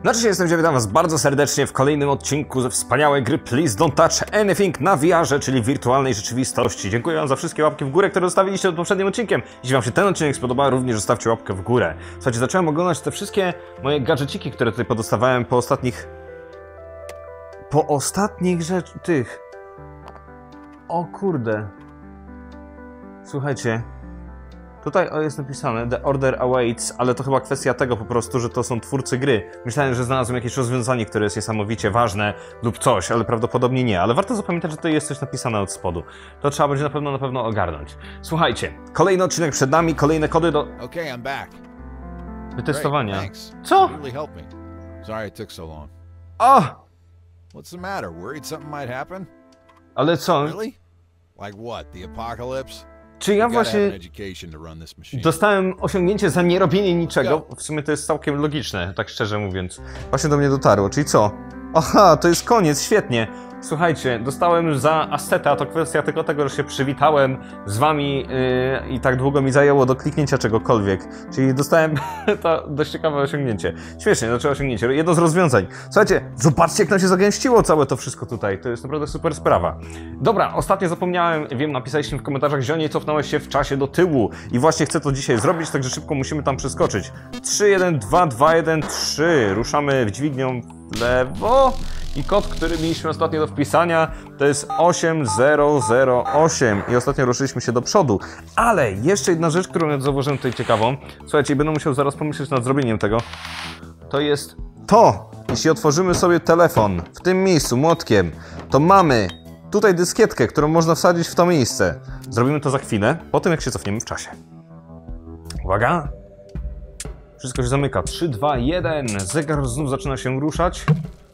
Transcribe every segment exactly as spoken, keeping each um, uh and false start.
Znaczy się, jestem, witam was bardzo serdecznie w kolejnym odcinku ze wspaniałej gry Please Don't Touch Anything na V R-ze, czyli wirtualnej rzeczywistości. Dziękuję wam za wszystkie łapki w górę, które zostawiliście pod poprzednim odcinkiem. Jeśli wam się ten odcinek spodobał, również zostawcie łapkę w górę. Słuchajcie, zacząłem oglądać te wszystkie moje gadżeciki, które tutaj podostawałem po ostatnich... Po ostatnich rzecz... tych... O kurde... Słuchajcie... Tutaj jest napisane The Order Awaits, ale to chyba kwestia tego po prostu, że to są twórcy gry. Myślałem, że znalazłem jakieś rozwiązanie, które jest niesamowicie ważne lub coś, ale prawdopodobnie nie. Ale warto zapamiętać, że tutaj jest coś napisane od spodu. To trzeba będzie na pewno, na pewno ogarnąć. Słuchajcie, kolejny odcinek przed nami, kolejne kody do... Okay, I'm back. Wytestowania. Great, thanks. Co? You really helped me. Sorry it took so long. O! What's the matter? Worried something might happen? Ale co? Really? Like what? The apocalypse? Czy ja You gotta have an właśnie education to run this machine. dostałem osiągnięcie za nierobienie niczego? W sumie to jest całkiem logiczne, tak szczerze mówiąc. Właśnie do mnie dotarło, czyli co? Aha, to jest koniec, świetnie. Słuchajcie, dostałem za asceta, to kwestia tylko tego, że się przywitałem z wami yy, i tak długo mi zajęło do kliknięcia czegokolwiek. Czyli dostałem to dość ciekawe osiągnięcie. Śmiesznie, znaczy osiągnięcie, jedno z rozwiązań. Słuchajcie, zobaczcie, jak nam się zagęściło całe to wszystko tutaj. To jest naprawdę super sprawa. Dobra, ostatnio zapomniałem, wiem, napisaliście w komentarzach, Zionie, cofnąłeś się w czasie do tyłu. I właśnie chcę to dzisiaj zrobić, także szybko musimy tam przeskoczyć. trzy, jeden, dwa, dwa, jeden, trzy. Ruszamy w dźwignią w lewo. I kod, który mieliśmy ostatnio do wpisania, to jest osiem zero zero osiem. I ostatnio ruszyliśmy się do przodu. Ale jeszcze jedna rzecz, którą ja zauważyłem tutaj ciekawą. Słuchajcie, będę musiał zaraz pomyśleć nad zrobieniem tego. To jest to. Jeśli otworzymy sobie telefon w tym miejscu młotkiem, to mamy tutaj dyskietkę, którą można wsadzić w to miejsce. Zrobimy to za chwilę, po tym jak się cofniemy w czasie. Uwaga. Wszystko się zamyka. trzy, dwa, jeden. Zegar znów zaczyna się ruszać.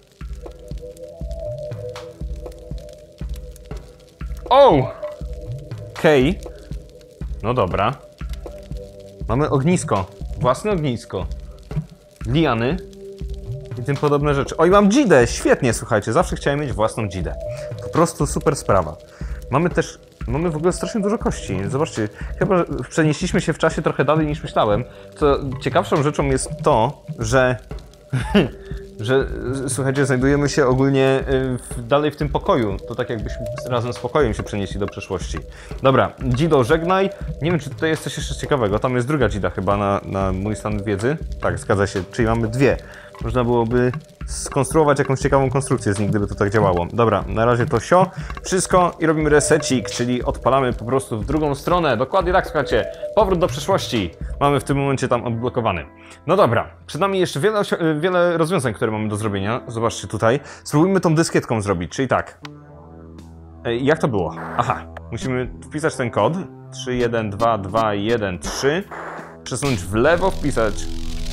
O! Okej. Okay. No dobra. Mamy ognisko. Własne ognisko. Liany. I tym podobne rzeczy. Oj, mam dzidę! Świetnie, słuchajcie. Zawsze chciałem mieć własną dzidę. Po prostu super sprawa. Mamy też... Mamy w ogóle strasznie dużo kości. Zobaczcie, chyba że przenieśliśmy się w czasie trochę dalej niż myślałem. Co ciekawszą rzeczą jest to, że... że, słuchajcie, znajdujemy się ogólnie w, dalej w tym pokoju. To tak jakbyśmy razem z pokojem się przenieśli do przeszłości. Dobra, Dzido, żegnaj. Nie wiem, czy tutaj jest coś jeszcze ciekawego. Tam jest druga Dzida chyba na, na mój stan wiedzy. Tak, zgadza się, czyli mamy dwie. Można byłoby skonstruować jakąś ciekawą konstrukcję z nich, gdyby to tak działało. Dobra, na razie to sio. Wszystko i robimy resecik, czyli odpalamy po prostu w drugą stronę. Dokładnie tak, słuchajcie. Powrót do przeszłości. Mamy w tym momencie tam odblokowany. No dobra, przed nami jeszcze wiele, wiele rozwiązań, które mamy do zrobienia. Zobaczcie tutaj. Spróbujmy tą dyskietką zrobić, czyli tak. Ej, jak to było? Aha, musimy wpisać ten kod. trzy, jeden, dwa, dwa, jeden, trzy. Przesunąć w lewo, wpisać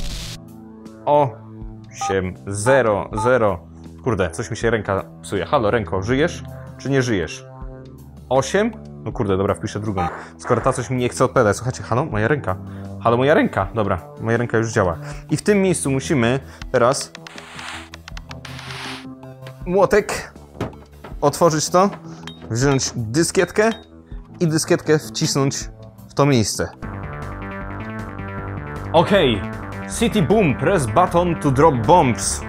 osiem zero zero. Kurde, coś mi się ręka psuje. Halo, ręko, żyjesz? Czy nie żyjesz? osiem? No kurde, dobra, wpiszę drugą. Skoro ta coś mi nie chce odpowiadać. Słuchajcie, halo, moja ręka. Halo, moja ręka. Dobra, moja ręka już działa. I w tym miejscu musimy teraz młotek, otworzyć to, wziąć dyskietkę i dyskietkę wcisnąć w to miejsce. Okej. Okay. City Boom, press button to drop bombs.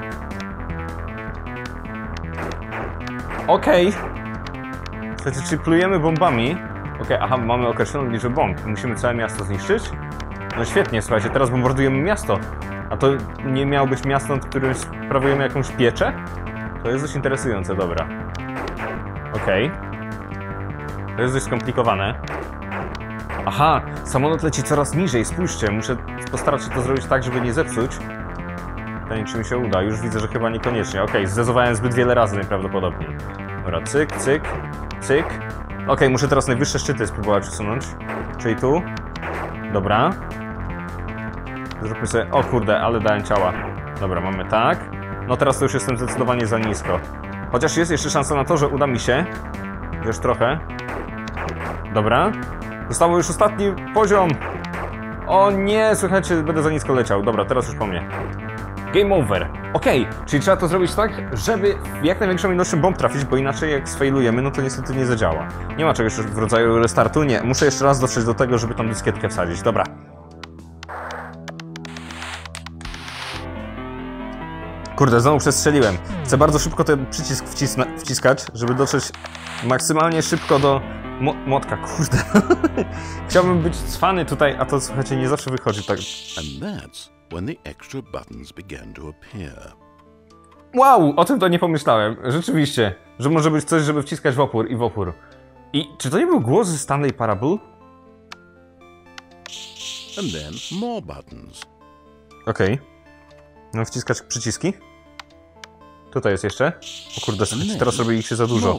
Okej. Okay. Słuchajcie, czy plujemy bombami? Okej, okay, aha, mamy określoną liczbę bomb. Musimy całe miasto zniszczyć? No świetnie, słuchajcie, teraz bombardujemy miasto. A to nie miało być miasto, w którym sprawujemy jakąś pieczę? To jest dość interesujące, dobra. Okej. Okay. To jest dość skomplikowane. Aha, samolot leci coraz niżej, spójrzcie, muszę postarać się to zrobić tak, żeby nie zepsuć. Pytanie, czy mi się uda, już widzę, że chyba niekoniecznie. Okej, okay, zezowałem zbyt wiele razy najprawdopodobniej. Dobra, cyk, cyk, cyk. Okej, okay, muszę teraz najwyższe szczyty spróbować przesunąć. Czyli tu. Dobra. Zróbmy sobie... O kurde, ale dałem ciała. Dobra, mamy tak. No teraz to już jestem zdecydowanie za nisko. Chociaż jest jeszcze szansa na to, że uda mi się. Już trochę. Dobra. Zostało już ostatni poziom. O nie, słuchajcie, będę za nisko leciał. Dobra, teraz już po mnie. Game over. Okej, okay, czyli trzeba to zrobić tak, żeby jak największą ilością bomb trafić, bo inaczej jak sfailujemy, no to niestety nie zadziała. Nie ma czegoś w rodzaju restartu, nie. Muszę jeszcze raz dotrzeć do tego, żeby tą dyskietkę wsadzić. Dobra. Kurde, znowu przestrzeliłem. Chcę bardzo szybko ten przycisk wcisna, wciskać, żeby dotrzeć maksymalnie szybko do mo młotka. Kurde. Chciałbym być cwany tutaj, a to słuchajcie, nie zawsze wychodzi tak. And that's when the extra buttons began to appear. Wow, o tym to nie pomyślałem. Rzeczywiście, że może być coś, żeby wciskać w opór i w opór. I czy to nie był głos ze Stanley Parable? And then more buttons. Okej. Okay. No wciskać przyciski. Tutaj jest jeszcze. O kurde, słuchajcie, teraz robi ich się za dużo.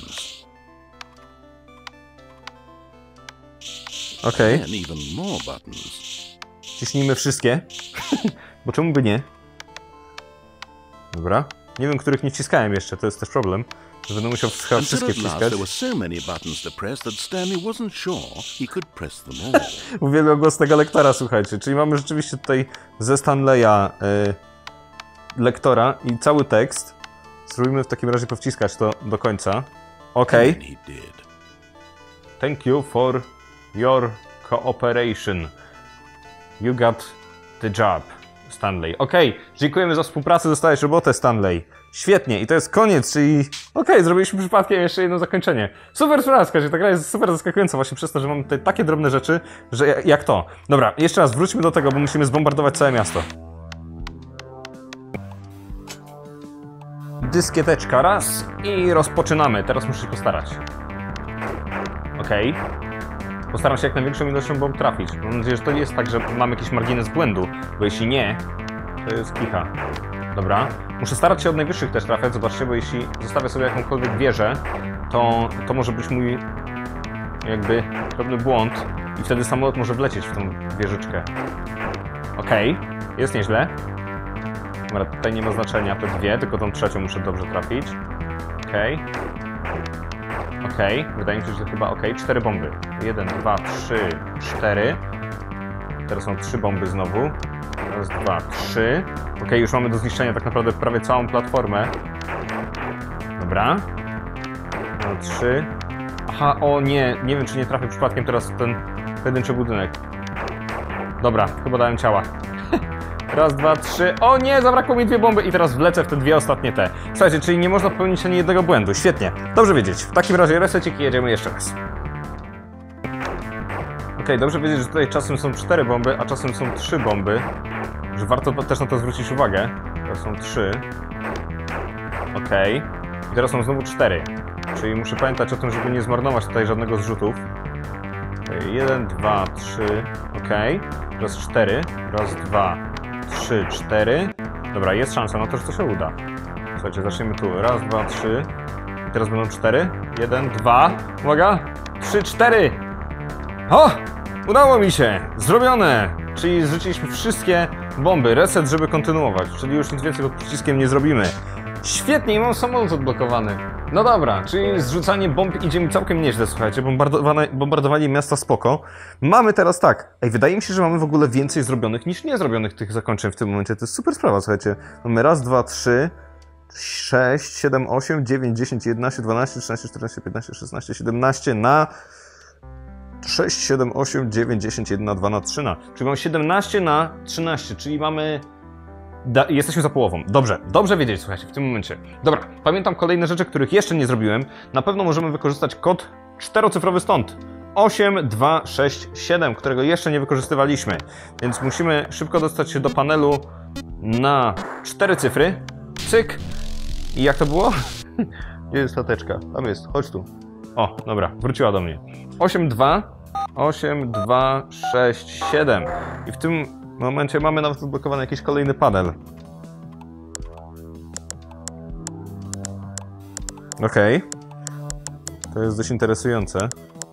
Okej. Okay. Ciśnijmy wszystkie. Bo czemu by nie? Dobra. Nie wiem, których nie wciskałem jeszcze, to jest też problem. Że będę musiał chyba wszystkie wciskać. Uwielbiam głos tego lektora, słuchajcie. Czyli mamy rzeczywiście tutaj ze Stanleya y, lektora i cały tekst. Spróbujmy w takim razie powciskać to do końca. Okej. Okay. Thank you for your cooperation. You got the job, Stanley. Okej, okay. Dziękujemy za współpracę, dostałeś robotę, Stanley. Świetnie, i to jest koniec, czyli... Okej, okay, zrobiliśmy przypadkiem jeszcze jedno zakończenie. Super sprawa, słuchajcie, ta gra jest super zaskakująca właśnie przez to, że mamy tutaj takie drobne rzeczy, że jak to. Dobra, jeszcze raz wróćmy do tego, bo musimy zbombardować całe miasto. Dyskieteczka raz i rozpoczynamy. Teraz muszę się postarać. Okej. Okay. Postaram się jak największą ilością bomb trafić. Mam nadzieję, że to nie jest tak, że mamy jakiś margines błędu, bo jeśli nie, to jest kicha. Dobra. Muszę starać się od najwyższych też trafiać, zobaczcie, bo jeśli zostawię sobie jakąkolwiek wieżę, to, to może być mój jakby drobny błąd i wtedy samolot może wlecieć w tą wieżyczkę. Okej, okay. Jest nieźle. Dobra, tutaj nie ma znaczenia te dwie, tylko tą trzecią muszę dobrze trafić. Okej. Okay. Okej, okay. Wydaje mi się, że to chyba okej. Okay. Cztery bomby. Jeden, dwa, trzy, cztery. Teraz są trzy bomby znowu. Raz, dwa, trzy. Ok, już mamy do zniszczenia tak naprawdę prawie całą platformę. Dobra. No, trzy. Aha, o nie, nie wiem czy nie trafię przypadkiem teraz w ten pojedynczy budynek. Dobra, chyba dałem ciała. Raz, dwa, trzy. O nie, zabrakło mi dwie bomby i teraz wlecę w te dwie ostatnie te. Słuchajcie, czyli nie można popełnić ani jednego błędu. Świetnie. Dobrze wiedzieć. W takim razie resecik i jedziemy jeszcze raz. Ok, dobrze wiedzieć, że tutaj czasem są cztery bomby, a czasem są trzy bomby. Że warto też na to zwrócić uwagę. Teraz są trzy. Ok. I teraz są znowu cztery. Czyli muszę pamiętać o tym, żeby nie zmarnować tutaj żadnego zrzutów. Okay. Jeden, dwa, trzy. Ok. Teraz cztery. Raz, dwa, trzy, cztery. Dobra, jest szansa na to, że to się uda. Słuchajcie, zaczniemy tu. Raz, dwa, trzy. I teraz będą cztery. Jeden, dwa. Uwaga. Trzy, cztery. O! Udało mi się! Zrobione! Czyli zrzuciliśmy wszystkie bomby. Reset, żeby kontynuować. Czyli już nic więcej pod przyciskiem nie zrobimy. Świetnie, i mam samolot odblokowany. No dobra, czyli zrzucanie bomb idzie mi całkiem nieźle, słuchajcie. Bombardowane, bombardowanie miasta spoko. Mamy teraz tak. Ej, wydaje mi się, że mamy w ogóle więcej zrobionych niż niezrobionych tych zakończeń w tym momencie. To jest super sprawa, słuchajcie. Mamy raz, dwa, trzy, sześć, siedem, osiem, dziewięć, dziesięć, jedenaście, dwanaście, trzynaście, czternaście, piętnaście, szesnaście, siedemnaście na... sześć, siedem, osiem, dziewięć, dziesięć, jeden na dwa na trzy na. Czyli mamy siedemnaście na trzynaście, czyli mamy... Da... Jesteśmy za połową. Dobrze, dobrze wiedzieć, słuchajcie, w tym momencie. Dobra, pamiętam kolejne rzeczy, których jeszcze nie zrobiłem. Na pewno możemy wykorzystać kod czterocyfrowy stąd. osiem, dwa, sześć, siedem, którego jeszcze nie wykorzystywaliśmy. Więc musimy szybko dostać się do panelu na cztery cyfry. Cyk. I jak to było? Gdzie jest stateczka? Tam jest, chodź tu. O, dobra, wróciła do mnie. osiem, dwa, osiem, dwa, sześć, siedem. I w tym momencie mamy nawet odblokowany jakiś kolejny panel. Okej. Okay. To jest dość interesujące.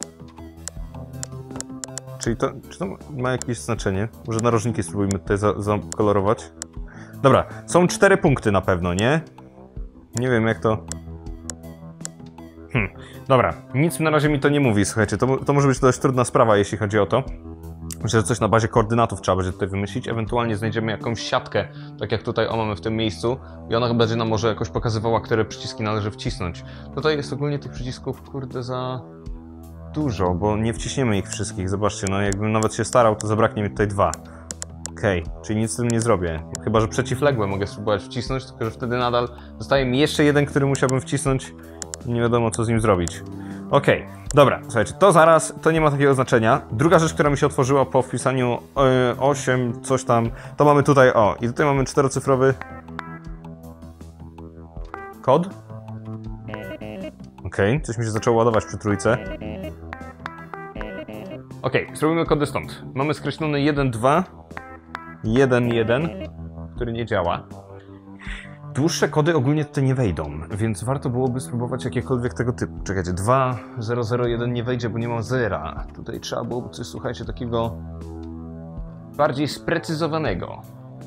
Czyli to, czy to ma jakieś znaczenie? Może narożniki spróbujmy tutaj za, zakolorować. Dobra, są cztery punkty na pewno, nie? Nie wiem jak to... Hmm. Dobra, nic na razie mi to nie mówi, słuchajcie, to, to może być dość trudna sprawa, jeśli chodzi o to. Myślę, że coś na bazie koordynatów trzeba będzie tutaj wymyślić, ewentualnie znajdziemy jakąś siatkę, tak jak tutaj o mamy w tym miejscu i ona będzie nam może jakoś pokazywała, które przyciski należy wcisnąć. Tutaj jest ogólnie tych przycisków, kurde, za dużo, bo nie wciśniemy ich wszystkich, zobaczcie, no jakbym nawet się starał, to zabraknie mi tutaj dwa. Okej, okay, czyli nic z tym nie zrobię. Chyba że przeciwległe mogę spróbować wcisnąć, tylko że wtedy nadal zostaje mi jeszcze jeden, który musiałbym wcisnąć i nie wiadomo co z nim zrobić. Okej, okay, dobra, słuchajcie, to zaraz, to nie ma takiego znaczenia. Druga rzecz, która mi się otworzyła po wpisaniu yy, osiem, coś tam, to mamy tutaj, o, i tutaj mamy czterocyfrowy kod. Okej, okay, coś mi się zaczęło ładować przy trójce. Okej, okay, spróbujmy kody stąd. Mamy skreślony jeden dwa, jeden jeden, który nie działa. Dłuższe kody ogólnie tutaj nie wejdą, więc warto byłoby spróbować jakiekolwiek tego typu. Czekajcie, dwa zero zero jeden nie wejdzie, bo nie mam zera. Tutaj trzeba byłoby coś, słuchajcie, takiego bardziej sprecyzowanego.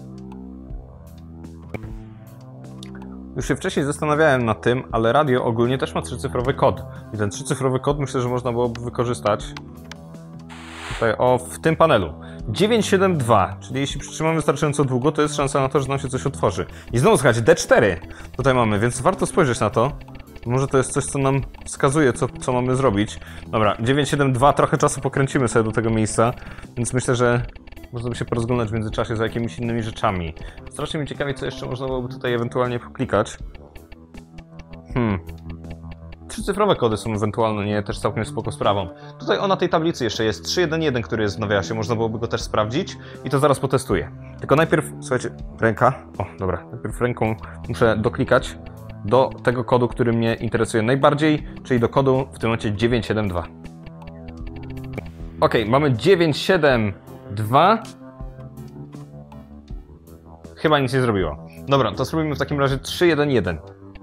Już się wcześniej zastanawiałem nad tym, ale radio ogólnie też ma trzycyfrowy kod. I ten trzycyfrowy kod myślę, że można byłoby wykorzystać tutaj, o, w tym panelu. dziewięć siedem dwa, czyli jeśli przytrzymamy wystarczająco długo, to jest szansa na to, że nam się coś otworzy. I znowu, słuchajcie, D cztery tutaj mamy, więc warto spojrzeć na to. Może to jest coś, co nam wskazuje, co, co mamy zrobić. Dobra, dziewięć siedem dwa, trochę czasu pokręcimy sobie do tego miejsca, więc myślę, że można by się porozglądać w międzyczasie za jakimiś innymi rzeczami. Strasznie mnie ciekawi, co jeszcze można byłoby tutaj ewentualnie poklikać. Hmm... Trzycyfrowe kody są ewentualnie też całkiem spoko sprawą. Tutaj o, na tej tablicy jeszcze jest trzy jeden jeden, który jest w nawiasie, można byłoby go też sprawdzić i to zaraz potestuję. Tylko najpierw, słuchajcie, ręka, o dobra, najpierw ręką muszę doklikać do tego kodu, który mnie interesuje najbardziej, czyli do kodu w tym momencie dziewięć siedem dwa. Ok, mamy dziewięć siedem dwa. Chyba nic nie zrobiło. Dobra, to spróbujmy w takim razie trzy jeden jeden.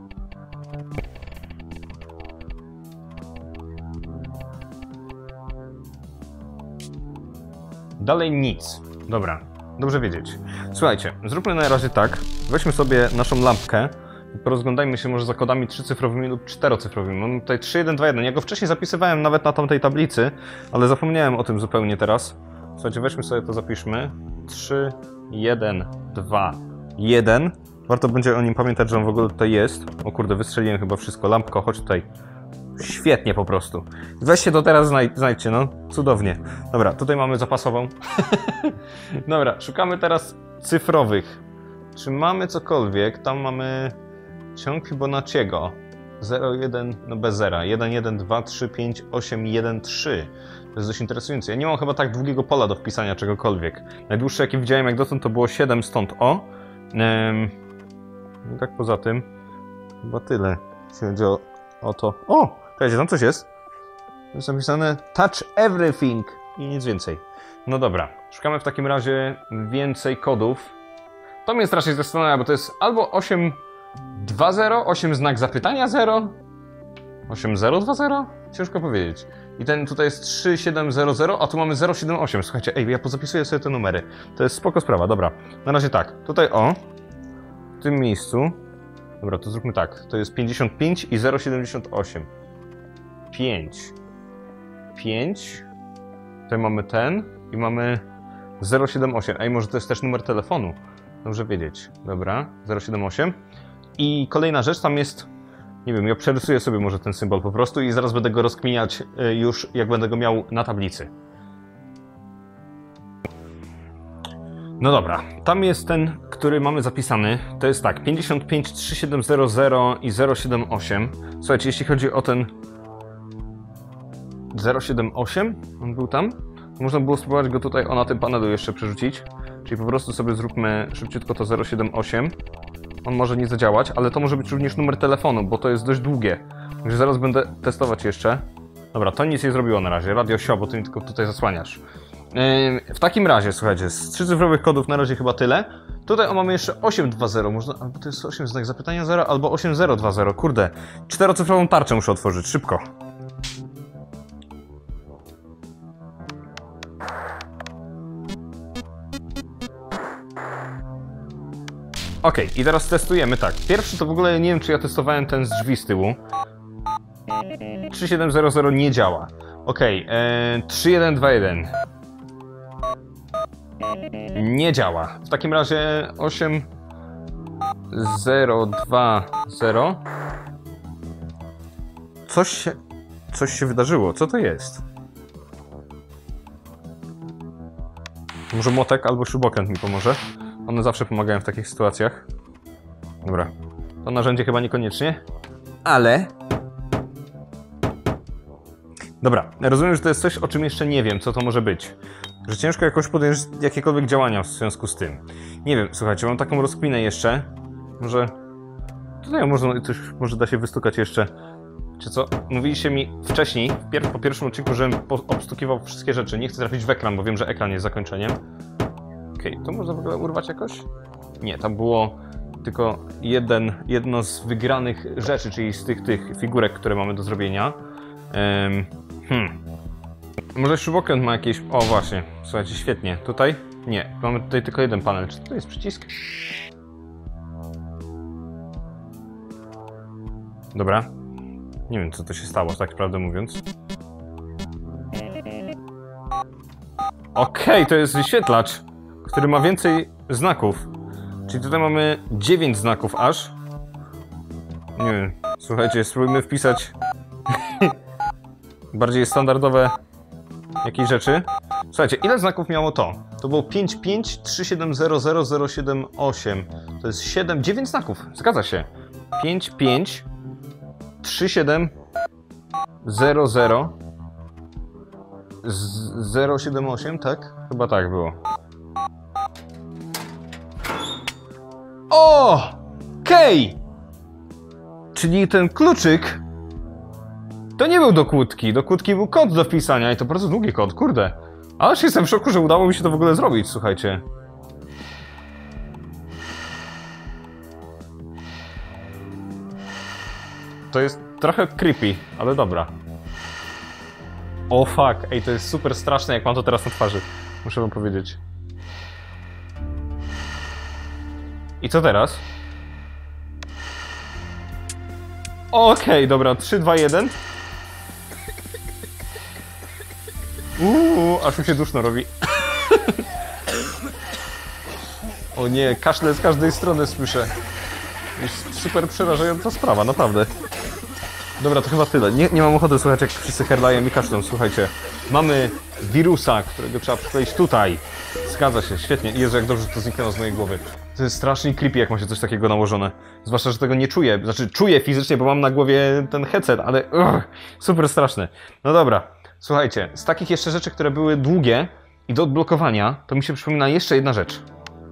Dalej nic. Dobra, dobrze wiedzieć. Słuchajcie, zróbmy na razie tak. Weźmy sobie naszą lampkę i porozglądajmy się może za kodami trzycyfrowymi lub czterocyfrowymi. Mamy tutaj trzy jeden dwa jeden. Ja go wcześniej zapisywałem nawet na tamtej tablicy, ale zapomniałem o tym zupełnie teraz. Słuchajcie, weźmy sobie to, zapiszmy. trzy jeden dwa jeden. Warto będzie o nim pamiętać, że on w ogóle tutaj jest. O kurde, wystrzeliłem chyba wszystko. Lampko, chodź tutaj. Świetnie po prostu. Weźcie to teraz, znaj znajdźcie, no. Cudownie. Dobra, tutaj mamy zapasową. Dobra, szukamy teraz cyfrowych. Czy mamy cokolwiek? Tam mamy ciąg Fibonacciego. zero jeden, no bez zera. jeden jeden dwa trzy pięć osiem jeden trzy. To jest dość interesujące. Ja nie mam chyba tak długiego pola do wpisania czegokolwiek. Najdłuższe jakie widziałem jak dotąd to było siedem, stąd o. Ehm, no tak poza tym chyba tyle, jeśli chodzi o, o to. O! Słuchajcie, tam coś jest. To jest napisane touch everything i nic więcej. No dobra, szukamy w takim razie więcej kodów. To mnie strasznie zastanawia, bo to jest albo osiem dwa zero, osiem znak zapytania zero, osiem zero dwa zero? Ciężko powiedzieć. I ten tutaj jest trzy siedem zero zero, a tu mamy zero siedem osiem. Słuchajcie, ej, ja pozapisuję sobie te numery. To jest spoko sprawa, dobra. Na razie tak, tutaj o, w tym miejscu. Dobra, to zróbmy tak. To jest pięćdziesiąt pięć i zero siedemdziesiąt osiem. pięć. pięć. Tutaj mamy ten i mamy zero siedem osiem. Ej, może to jest też numer telefonu. Dobrze wiedzieć. Dobra, zero siedem osiem. I kolejna rzecz, tam jest, nie wiem, ja przerysuję sobie może ten symbol po prostu i zaraz będę go rozkminiać już, jak będę go miał na tablicy. No dobra, tam jest ten, który mamy zapisany. To jest tak, pięćdziesiąt pięć trzy siedem zero zero i zero siedem osiem. Słuchajcie, jeśli chodzi o ten zero siedem osiem, on był tam, można było spróbować go tutaj o na tym panelu jeszcze przerzucić. Czyli po prostu sobie zróbmy szybciutko to zero siedem osiem. On może nie zadziałać, ale to może być również numer telefonu, bo to jest dość długie. Także zaraz będę testować jeszcze. Dobra, to nic nie zrobiło na razie. Radio sio, bo ty mi tylko tutaj zasłaniasz. Yy, w takim razie, słuchajcie, z trzycyfrowych kodów na razie chyba tyle. Tutaj o, mamy jeszcze osiem dwa zero. Można, albo to jest osiem znak zapytania zero, albo osiem zero dwa zero. Kurde, czterocyfrową tarczę muszę otworzyć, szybko. Ok, i teraz testujemy tak. Pierwszy to w ogóle nie wiem, czy ja testowałem ten z drzwi z tyłu. trzy siedem zero zero nie działa. Ok, e, trzy jeden dwa jeden. Nie działa. W takim razie osiem zero dwa zero. Coś się, coś się wydarzyło. Co to jest? Może młotek albo śrubokręt mi pomoże. One zawsze pomagają w takich sytuacjach. Dobra. To narzędzie chyba niekoniecznie. Ale... Dobra, rozumiem, że to jest coś, o czym jeszcze nie wiem, co to może być. Że ciężko jakoś podjąć jakiekolwiek działania w związku z tym. Nie wiem, słuchajcie, mam taką rozkminę jeszcze. Może... Tutaj może, coś, może da się wystukać jeszcze. Czy co? Mówiliście mi wcześniej, pier po pierwszym odcinku, żebym obstukiwał wszystkie rzeczy. Nie chcę trafić w ekran, bo wiem, że ekran jest zakończeniem. Okej, okay, to można w ogóle urwać jakoś? Nie, tam było tylko jeden, jedno z wygranych rzeczy, czyli z tych, tych figurek, które mamy do zrobienia. Um, hmm. Może śrubokręt ma jakieś... O, właśnie. Słuchajcie, świetnie. Tutaj? Nie. Mamy tutaj tylko jeden panel. Czy to jest przycisk? Dobra. Nie wiem, co to się stało, tak prawdę mówiąc. Okej, okay, to jest wyświetlacz, który ma więcej znaków. Czyli tutaj mamy dziewięć znaków aż. Nie wiem. Słuchajcie, spróbujmy wpisać bardziej standardowe jakieś rzeczy. Słuchajcie, ile znaków miało to? To było pięć pięć trzy siedem zero zero zero siedem osiem. To jest siedem, dziewięć znaków. Zgadza się. pięć pięć trzy siedem zero zero zero siedem osiem, tak? Chyba tak było. O! Okej! Czyli ten kluczyk to nie był do kłódki. Do kłódki był kod do wpisania i to bardzo długi kod, kurde. Aż jestem w szoku, że udało mi się to w ogóle zrobić, słuchajcie. To jest trochę creepy, ale dobra. O fuck, ej, to jest super straszne, jak mam to teraz na twarzy. Muszę wam powiedzieć. I co teraz? Okej, okay, dobra, trzy, dwa, jeden. Uuu, aż mi się duszno robi. O nie, kaszle z każdej strony słyszę. Jest super przerażająca sprawa, naprawdę. Dobra, to chyba tyle. Nie, nie mam ochoty słuchać, jak wszyscy herlają i kaszlą. Słuchajcie, mamy wirusa, którego trzeba przykleić tutaj. Zgadza się, świetnie. Jezu, jak dobrze to zniknęło z mojej głowy. To jest strasznie creepy, jak ma się coś takiego nałożone. Zwłaszcza, że tego nie czuję. Znaczy, czuję fizycznie, bo mam na głowie ten headset, ale ugh, super straszne. No dobra, słuchajcie, z takich jeszcze rzeczy, które były długie i do odblokowania, to mi się przypomina jeszcze jedna rzecz.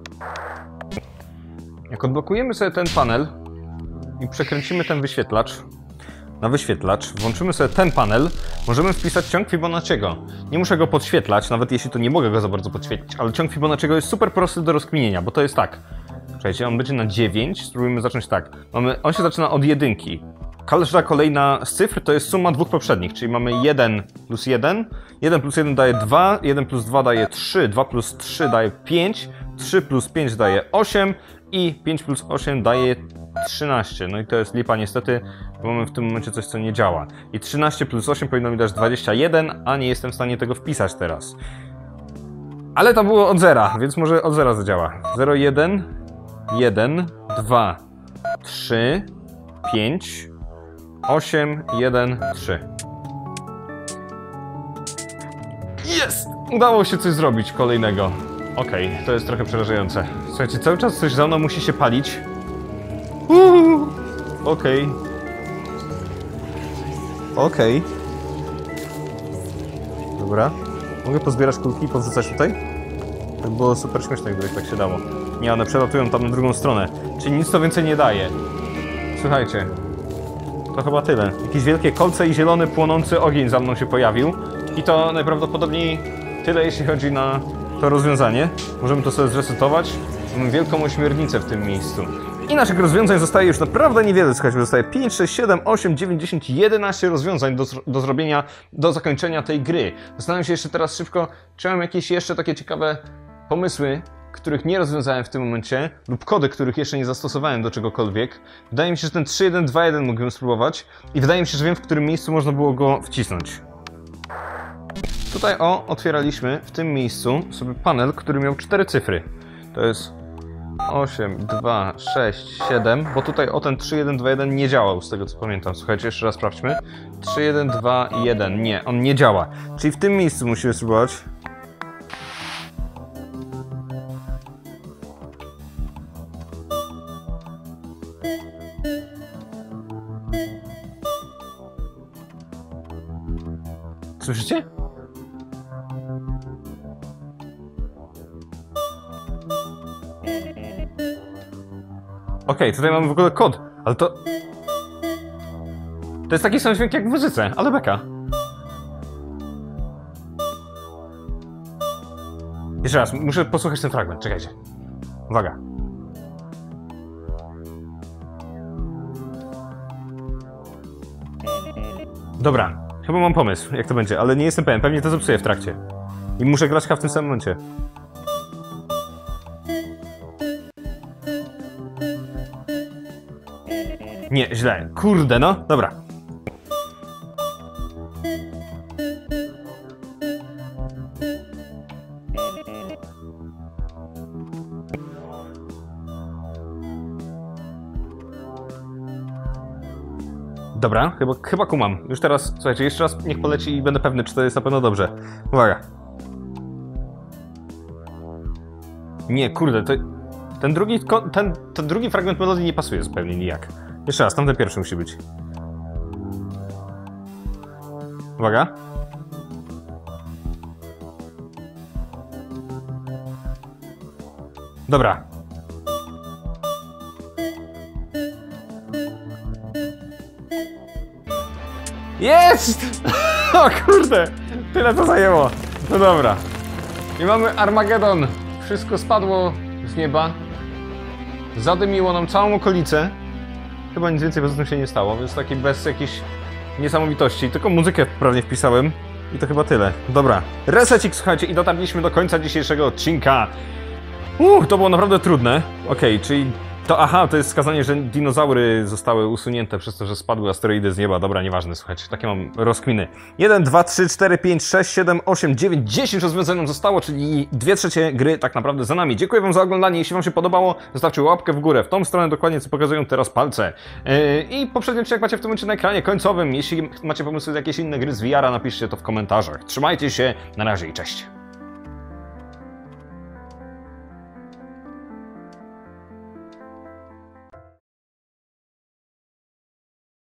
Jak odblokujemy sobie ten panel i przekręcimy ten wyświetlacz na wyświetlacz, włączymy sobie ten panel, możemy wpisać ciąg Fibonacciego. Nie muszę go podświetlać, nawet jeśli to nie mogę go za bardzo podświetlić, ale ciąg Fibonacciego jest super prosty do rozkminienia, bo to jest tak. Słuchajcie, on będzie na dziewięć, spróbujmy zacząć tak. Mamy, on się zaczyna od jedynki. Każda kolejna z cyfr to jest suma dwóch poprzednich, czyli mamy jeden plus jeden, jeden plus jeden daje dwa, jeden plus dwa daje trzy, dwa plus trzy daje pięć, trzy plus pięć daje osiem i pięć plus osiem daje trzynaście. No i to jest lipa niestety, bo mamy w tym momencie coś, co nie działa. I trzynaście plus osiem powinno mi dać dwadzieścia jeden, a nie jestem w stanie tego wpisać teraz. Ale to było od zera, więc może od zera zadziała. zero, jeden, jeden, dwa, trzy, pięć, osiem, jeden, trzy. Jest! Udało się coś zrobić kolejnego. Okej, okay, to jest trochę przerażające. Słuchajcie, cały czas coś za mną musi się palić. Uuu, okej. Okay. Okej. Okay. Dobra. Mogę pozbierać kulki i powrzucać tutaj? To by było super śmieszne, gdyby tak się dało. Nie, one przelatują tam na drugą stronę. Czyli nic to więcej nie daje. Słuchajcie. To chyba tyle. Jakieś wielkie kolce i zielony, płonący ogień za mną się pojawił. I to najprawdopodobniej tyle, jeśli chodzi na to rozwiązanie. Możemy to sobie zresetować. Mamy wielką ośmiornicę w tym miejscu. I naszych rozwiązań zostaje już naprawdę niewiele. Słuchajcie, zostaje pięć, sześć, siedem, osiem, dziewięć, dziesięć, jedenaście rozwiązań do, do zrobienia, do zakończenia tej gry. Zastanawiam się jeszcze teraz szybko, czy mam jakieś jeszcze takie ciekawe pomysły, których nie rozwiązałem w tym momencie, lub kody, których jeszcze nie zastosowałem do czegokolwiek. Wydaje mi się, że ten trzy jeden dwa jeden mógłbym spróbować i wydaje mi się, że wiem, w którym miejscu można było go wcisnąć. Tutaj o, otwieraliśmy w tym miejscu sobie panel, który miał cztery cyfry. To jest osiem, dwa, sześć, siedem, bo tutaj o ten trzy jeden dwa jeden nie działał, z tego co pamiętam. Słuchajcie, jeszcze raz sprawdźmy. trzy jeden dwa jeden, nie, on nie działa. Czyli w tym miejscu musimy spróbować. Słyszycie? Okej, okay, tutaj mamy w ogóle kod, ale to... To jest taki sam dźwięk jak w muzyce, ale beka. Jeszcze raz, muszę posłuchać ten fragment, czekajcie. Uwaga. Dobra, chyba mam pomysł, jak to będzie, ale nie jestem pewien, pewnie to zepsuję w trakcie. I muszę grać w tym samym momencie. Nie, źle. Kurde, no. Dobra. Dobra, chyba, chyba kumam. Już teraz, słuchajcie, jeszcze raz niech poleci i będę pewny, czy to jest na pewno dobrze. Uwaga. Nie, kurde, to... Ten drugi, ten, ten drugi fragment melodii nie pasuje zupełnie nijak. Jeszcze raz, tamten pierwszy musi być. Uwaga. Dobra. Jest! O kurde! Tyle to zajęło. No dobra. I mamy Armagedon. Wszystko spadło z nieba. Zadymiło nam całą okolicę. Chyba nic więcej poza tym się nie stało, więc taki bez jakiejś niesamowitości. Tylko muzykę prawnie wpisałem i to chyba tyle. Dobra, resecik, słuchajcie, i dotarliśmy do końca dzisiejszego odcinka. Uuu, to było naprawdę trudne. Okej, okay, czyli to, aha, to jest wskazanie, że dinozaury zostały usunięte przez to, że spadły asteroidy z nieba. Dobra, nieważne, słuchajcie, takie mam rozkminy. jeden, dwa, trzy, cztery, pięć, sześć, siedem, osiem, dziewięć, dziesięć rozwiązań nam zostało, czyli dwie trzecie gry tak naprawdę za nami. Dziękuję wam za oglądanie, jeśli wam się podobało, zostawcie łapkę w górę, w tą stronę dokładnie, co pokazują teraz palce. Yy, I poprzedni odcinek macie w tym momencie na ekranie końcowym. Jeśli macie pomysły na jakieś inne gry z V R a, napiszcie to w komentarzach. Trzymajcie się, na razie i cześć.